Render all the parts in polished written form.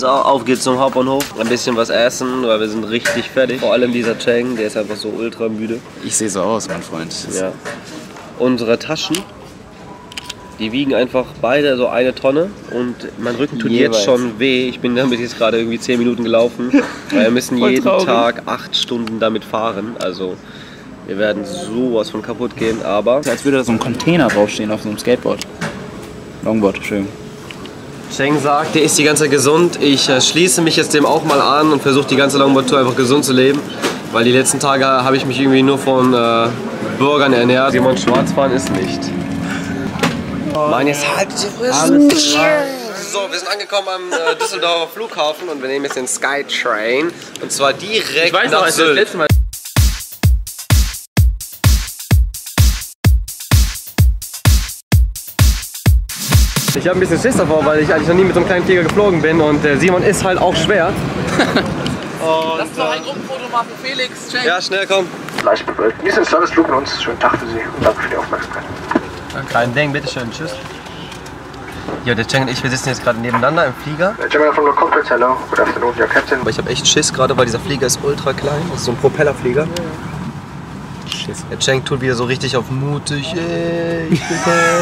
auf geht's zum Hauptbahnhof. Ein bisschen was essen, weil wir sind richtig fertig. Vor allem dieser Cheng, der ist einfach so ultra müde. Ich sehe so aus, mein Freund. Ja. Unsere Taschen, die wiegen einfach beide so 1 Tonne und mein Rücken tut jetzt schon weh. Ich bin damit jetzt gerade irgendwie 10 Minuten gelaufen, weil wir müssen jeden Tag 8 Stunden damit fahren. Also wir werden sowas von kaputt gehen, aber... Als würde da so ein Container draufstehen auf so einem Skateboard. Longboard, schön. Cheng sagt, der ist die ganze Zeit gesund. Ich schließe mich jetzt dem auch mal an und versuche die ganze Longboard-Tour einfach gesund zu leben. Weil die letzten Tage habe ich mich irgendwie nur von Burgern ernährt. Simon Schwarzfahren ist nicht. Mann, jetzt halt die Fresse. So, wir sind angekommen am Düsseldorfer Flughafen und wir nehmen jetzt den Skytrain. Und zwar direkt nach Sylt. Ich habe ein bisschen Schiss davor, weil ich eigentlich noch nie mit so einem kleinen Flieger geflogen bin und Simon ist halt auch schwer. Lass doch ein Gruppenfoto machen, Felix, Cheng. Ja, schnell, komm. Leicht bewölkt. Wir sind Serviceflug mit uns. Schönen Tag für Sie und danke für die Aufmerksamkeit. Kein Ding, bitteschön, tschüss. Ja, der Cheng und ich, wir sitzen jetzt gerade nebeneinander im Flieger. Gemini from the cockpit, hello. Good afternoon, your captain. Aber ich habe echt Schiss gerade, weil dieser Flieger ist ultra klein. Das ist so ein Propellerflieger. Schiss. Der Cheng tut wieder so richtig auf mutig. Ich bin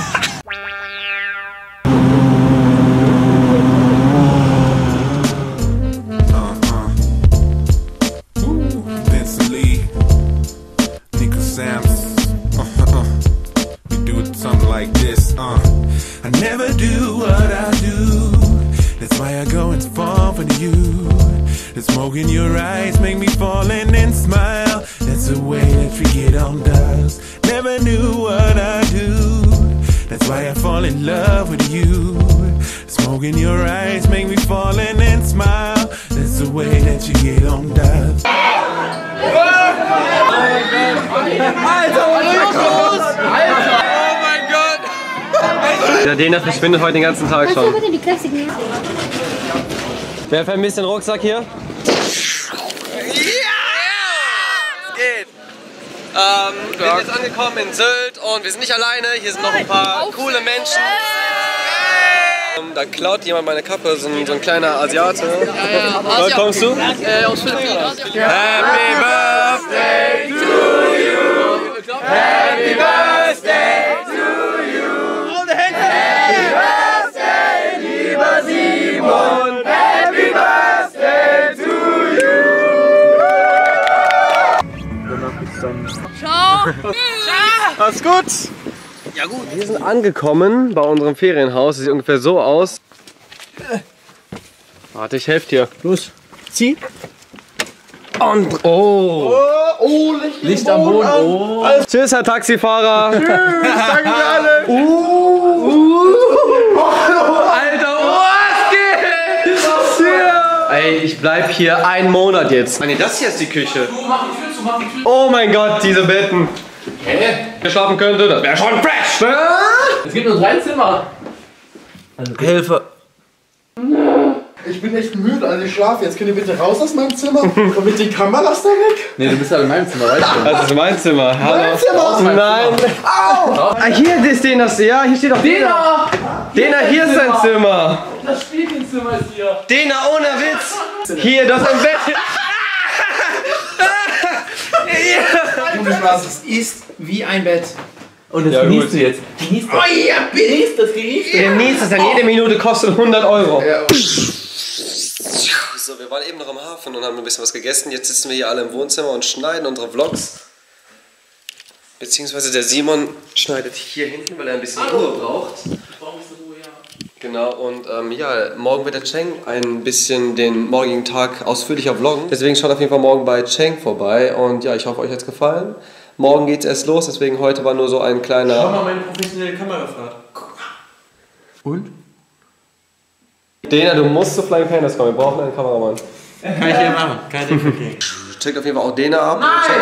I never do what I do. That's why I go and fall for you. The smoke in your eyes make me fall and smile. That's the way that we get on does. Never knew what I do. That's why I fall in love with you. The smoke in your eyes make me fall and smile. That's the way that you get on does. Der Dena verschwindet heute den ganzen Tag schon. Wer vermisst den Rucksack hier? Ja! Es geht! Wir sind jetzt angekommen in Sylt und wir sind nicht alleine. Hier sind noch ein paar coole Menschen. Da klaut jemand meine Kappe, so ein kleiner Asiate. Woher kommst du? Aus Philippinen. Happy Birthday to you! Happy Birthday to you! Happy Birthday, lieber Simon! Happy Birthday to you! Ciao! Alles gut? Ja gut. Wir sind angekommen bei unserem Ferienhaus. Sieht ungefähr so aus. Warte, ich helfe dir. Los, zieh. Und Licht am Boden. Oh. Tschüss, Herr Taxifahrer. Tschüss, danke für alle. Alter, was geht? Ey, ich bleib hier einen Monat jetzt. Nee, das hier ist die Küche. Oh mein Gott, diese Betten. Wer schlafen könnte, das wäre schon fresh. Es gibt nur 3 Zimmer. Hilfe. Ich bin echt müde, also ich schlafe jetzt. Könnt ihr bitte raus aus meinem Zimmer? Und mit den Kameras da weg? Nee, du bist halt in meinem Zimmer, weißt du? Das ist mein Zimmer. Hallo. Mein Zimmer! Nein. Au! Ah, hier ist Dena. Ja, hier steht doch Dena. Dena, hier ist dein Zimmer. Das Spielzimmer ist hier. Dena, ohne Witz. Hier, das ist ein Bett. Ohne Spaß, es ist wie ein Bett. Und das Ja, genießt gut. du jetzt. Genießt das. Oh ja, genießt das, genießt das. Genießt es, denn jede Minute kostet 100 Euro. Ja. So, wir waren eben noch am Hafen und haben ein bisschen was gegessen. Jetzt sitzen wir hier alle im Wohnzimmer und schneiden unsere Vlogs. Beziehungsweise der Simon schneidet hier hinten, weil er ein bisschen Ruhe braucht. Genau, und ja, morgen wird der Cheng ein bisschen den morgigen Tag ausführlicher vloggen. Deswegen schaut auf jeden Fall morgen bei Cheng vorbei. Und ja, ich hoffe, euch hat es gefallen. Morgen geht es erst los, deswegen heute war nur so ein kleiner... Schau mal meine professionelle Kamerafahrt. Und? Dena, du musst zu Flying Pandas kommen, wir brauchen einen Kameramann. Kann ich hier machen, kein Ding, okay. Checkt auf jeden Fall auch Dena ab.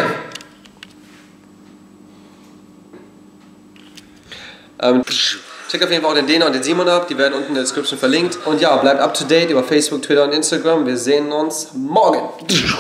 Checkt auf jeden Fall auch den Dena und den Simon ab, die werden unten in der Description verlinkt. Und ja, bleibt up to date über Facebook, Twitter und Instagram. Wir sehen uns morgen.